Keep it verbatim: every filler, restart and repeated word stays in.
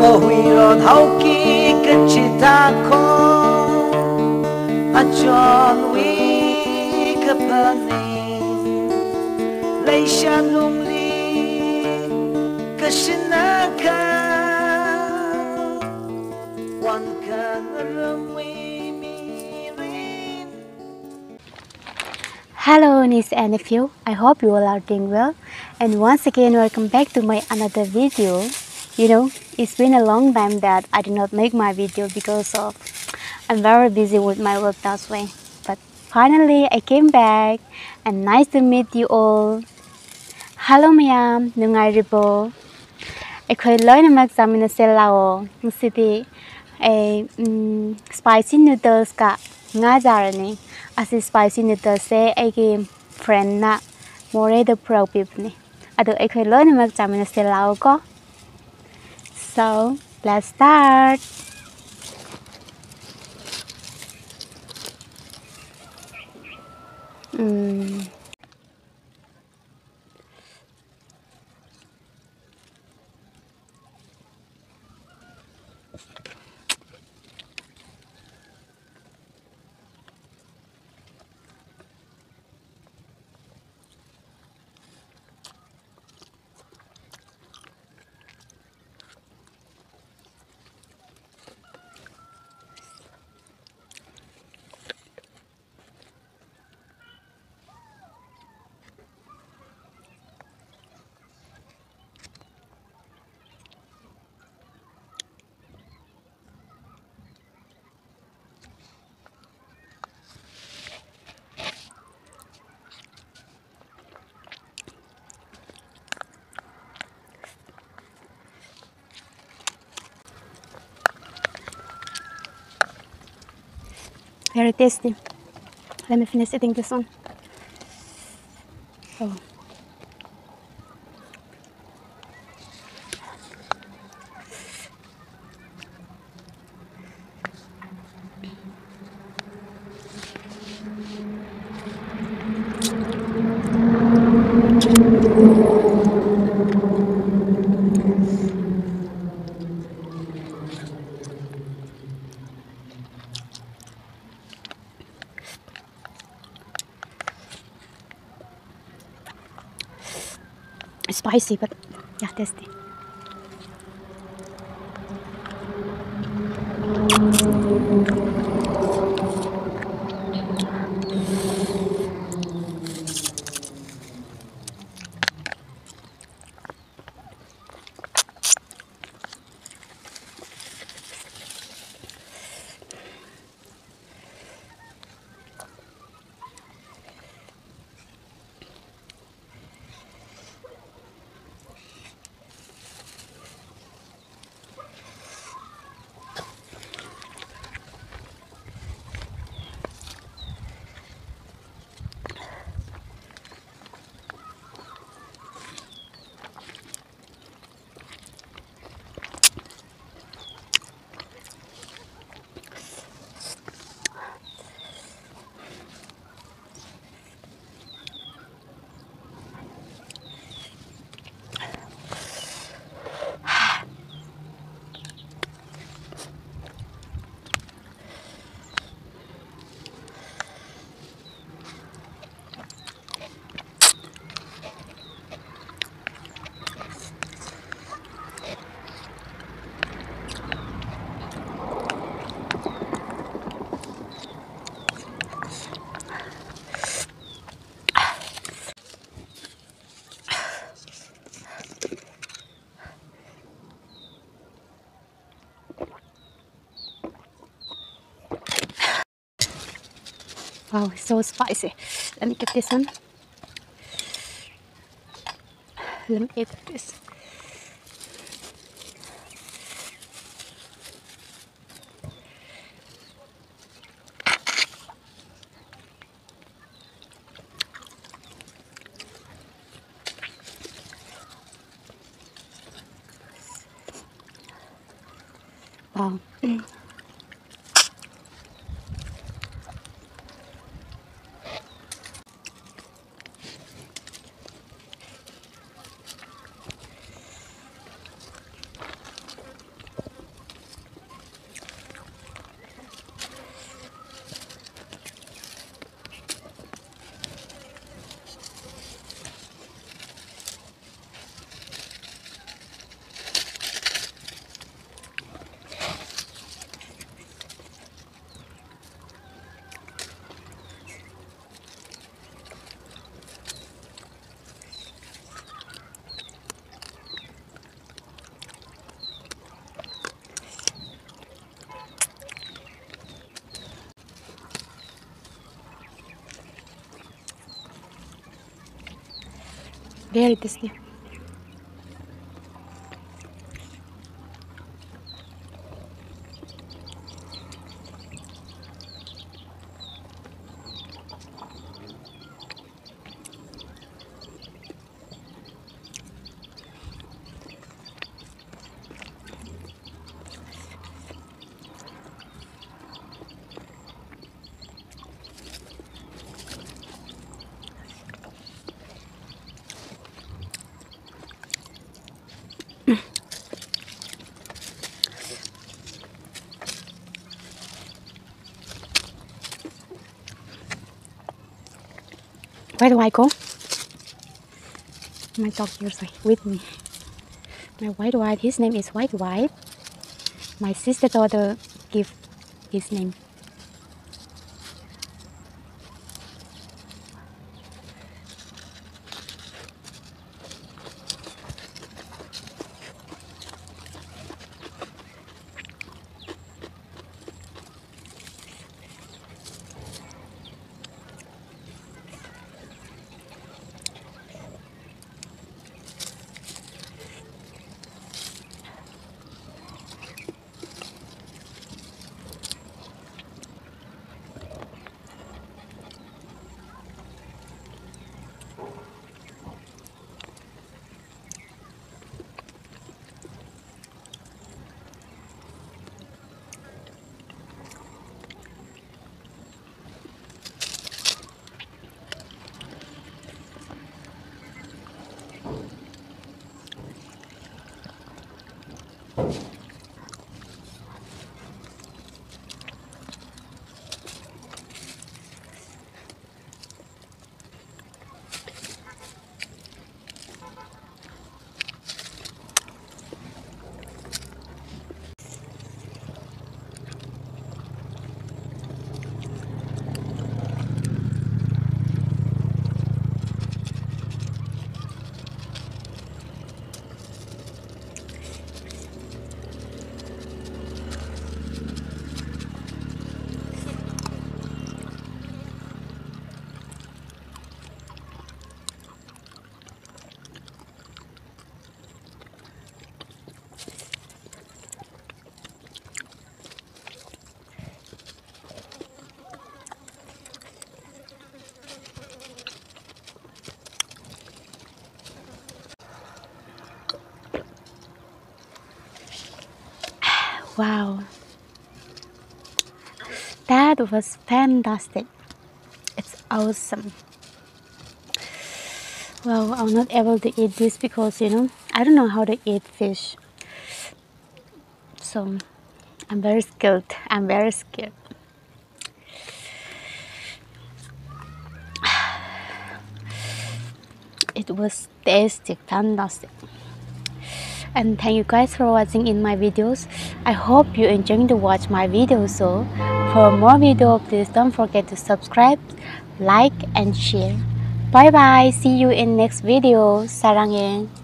hui ro thau ki ka chita ko a chon wi ka pani lei shan lung li ka shinaka wan kan ram wi mi rin. Hello niece and nephew, I hope you all are doing well, and once again welcome back to my another video. You know, it's been a long time that I did not make my video because of I'm very busy with my work that way. But finally I came back and nice to meet you all. Hello mayam, nungairibo. Akhoi loinamak chaminase lao ngusidi a spicy noodles ka nga jarani. Asi spicy noodles se aigi friend na more the pro people ni. Ado akhoi loinamak chaminase lao ko. So let's start. Mm. Very tasty. Let me finish eating this one. Oh. It's spicy, but yeah, tasty. Wow, it's so spicy. Let me get this one. Let me eat this. Wow. Mm. Very tasty. Where do I go? My dog here with me. My white white, his name is White White. My sister daughter give his name. Wow, that was fantastic. It's awesome. Well, I'm not able to eat this because, you know, I don't know how to eat fish. So I'm very scared. I'm very scared. It was tasty, fantastic. And thank you guys for watching in my videos. I hope you enjoying to watch my videos. So for more video, please don't forget to subscribe, like and share. Bye bye. See you in next video. Saranghae.